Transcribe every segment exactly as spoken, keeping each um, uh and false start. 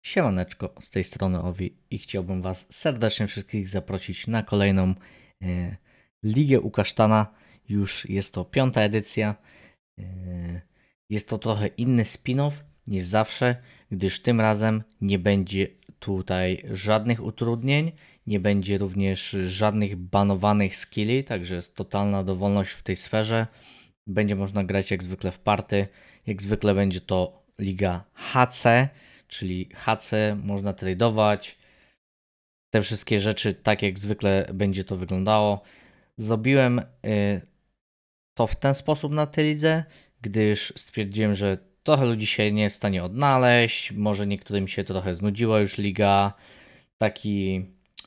Siemaneczko, z tej strony Owi i chciałbym Was serdecznie wszystkich zaprosić na kolejną e, Ligę u Kasztana. Już jest to piąta edycja. E, jest to trochę inny spin-off niż zawsze, gdyż tym razem nie będzie tutaj żadnych utrudnień, nie będzie również żadnych banowanych skilli, także jest totalna dowolność w tej sferze. Będzie można grać jak zwykle w party, jak zwykle będzie to Liga H C, czyli H C, można tradować, te wszystkie rzeczy, tak jak zwykle będzie to wyglądało. Zrobiłem y, to w ten sposób na tej lidze, gdyż stwierdziłem, że trochę ludzi się nie jest w stanie odnaleźć, może niektórym się trochę znudziła już liga, taki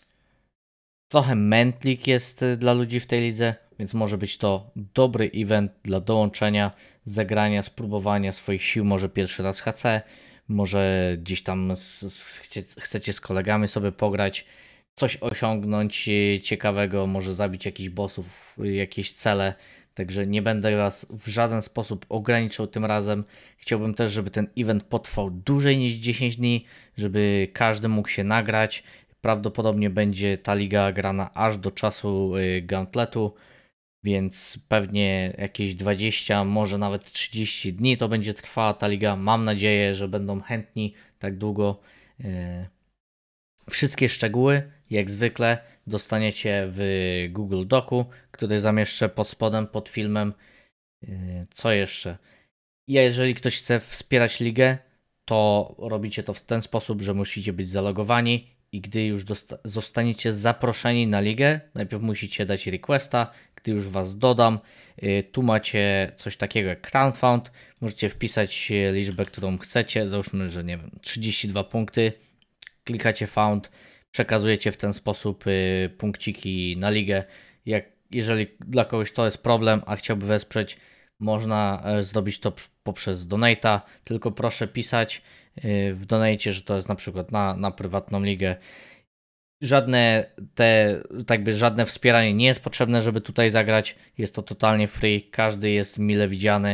trochę mętlik jest dla ludzi w tej lidze, więc może być to dobry event dla dołączenia, zagrania, spróbowania swoich sił, może pierwszy raz H C, może gdzieś tam z, z, chcecie z kolegami sobie pograć, coś osiągnąć ciekawego, może zabić jakichś bossów, jakieś cele. Także nie będę Was w żaden sposób ograniczał tym razem. Chciałbym też, żeby ten event potrwał dłużej niż dziesięć dni, żeby każdy mógł się nagrać. Prawdopodobnie będzie ta liga grana aż do czasu Gauntletu, więc pewnie jakieś dwadzieścia, może nawet trzydzieści dni to będzie trwała ta liga. Mam nadzieję, że będą chętni tak długo. Wszystkie szczegóły, jak zwykle, dostaniecie w Google Docu, który zamieszczę pod spodem, pod filmem. Co jeszcze? Jeżeli ktoś chce wspierać ligę, to robicie to w ten sposób, że musicie być zalogowani i gdy już zostaniecie zaproszeni na ligę, najpierw musicie dać requesta, gdy już Was dodam, tu macie coś takiego jak crowdfund, możecie wpisać liczbę, którą chcecie, załóżmy, że nie wiem, trzydzieści dwa punkty, klikacie found, przekazujecie w ten sposób punkciki na ligę. Jak, jeżeli dla kogoś to jest problem, a chciałby wesprzeć, można zrobić to poprzez donata, tylko proszę pisać w donacie, że to jest na przykład na, na prywatną ligę. Żadne te, tak by żadne wspieranie nie jest potrzebne, żeby tutaj zagrać. Jest to totalnie free, każdy jest mile widziany.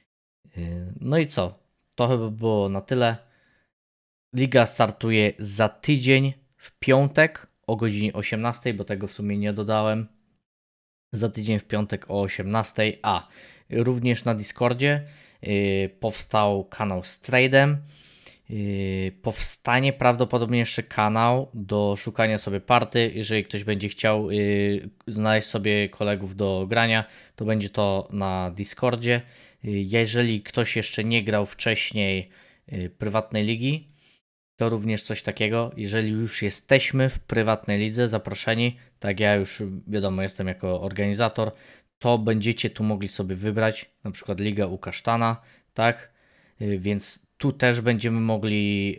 No i co? To chyba było na tyle. Liga startuje za tydzień w piątek o godzinie osiemnastej, bo tego w sumie nie dodałem. Za tydzień w piątek o osiemnastej. A również na Discordzie yy, powstał kanał z tradem. Yy, powstanie prawdopodobnie jeszcze kanał do szukania sobie party. Jeżeli ktoś będzie chciał yy, znaleźć sobie kolegów do grania, to będzie to na Discordzie. Yy, jeżeli ktoś jeszcze nie grał wcześniej yy, prywatnej ligi, to również coś takiego. Jeżeli już jesteśmy w prywatnej lidze zaproszeni, tak ja już wiadomo jestem jako organizator, to będziecie tu mogli sobie wybrać na przykład Liga u Kasztana, tak? Więc tu też będziemy mogli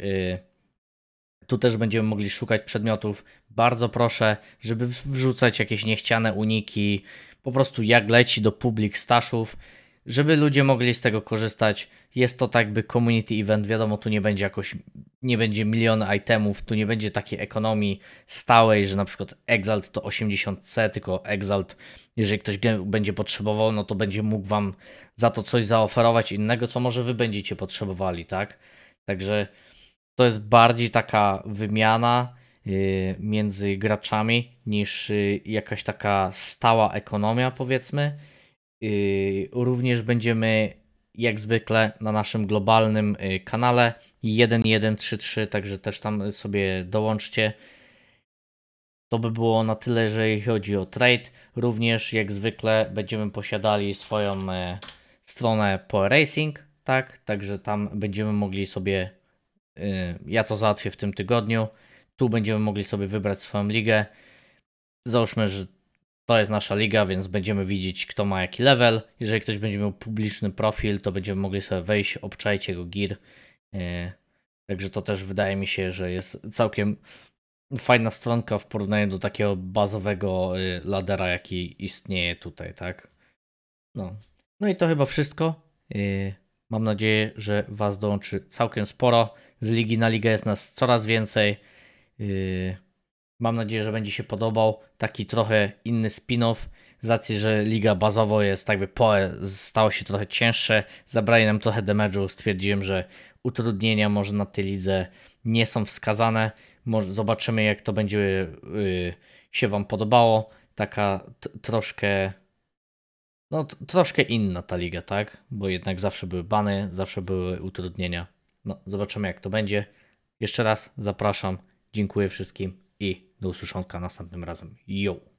tu też będziemy mogli szukać przedmiotów. Bardzo proszę, żeby wrzucać jakieś niechciane uniki, po prostu jak leci do public stashów, żeby ludzie mogli z tego korzystać. Jest to tak by community event, wiadomo, tu nie będzie jakoś, nie będzie miliony itemów, tu nie będzie takiej ekonomii stałej, że na przykład Exalt to osiemdziesiąt C, tylko Exalt, jeżeli ktoś będzie potrzebował, no to będzie mógł Wam za to coś zaoferować innego, co może Wy będziecie potrzebowali, tak? Także to jest bardziej taka wymiana między graczami niż jakaś taka stała ekonomia, powiedzmy. Również będziemy jak zwykle na naszym globalnym kanale jeden jeden trzy trzy, także też tam sobie dołączcie. To by było na tyle, jeżeli chodzi o trade. Również jak zwykle będziemy posiadali swoją stronę po Racing, tak? Także tam będziemy mogli sobie, ja to załatwię w tym tygodniu, tu będziemy mogli sobie wybrać swoją ligę. Załóżmy, że to jest nasza liga, więc będziemy widzieć, kto ma jaki level. Jeżeli ktoś będzie miał publiczny profil, to będziemy mogli sobie wejść, obczaić jego gear. Także to też wydaje mi się, że jest całkiem fajna stronka w porównaniu do takiego bazowego ladera, jaki istnieje tutaj, tak? No, no i to chyba wszystko. Mam nadzieję, że Was dołączy całkiem sporo. Z ligi na ligę jest nas coraz więcej. Mam nadzieję, że będzie się podobał. Taki trochę inny spin-off. Z racji, że liga bazowo jest jakby P O E stało się trochę cięższe. Zabrali nam trochę damage'u. Stwierdziłem, że utrudnienia może na tej lidze nie są wskazane. Może zobaczymy, jak to będzie yy, się Wam podobało. Taka t- troszkę no t- troszkę inna ta liga, tak? Bo jednak zawsze były bany, zawsze były utrudnienia. No, zobaczymy, jak to będzie. Jeszcze raz zapraszam, dziękuję wszystkim i do usłyszonka następnym razem. Yo!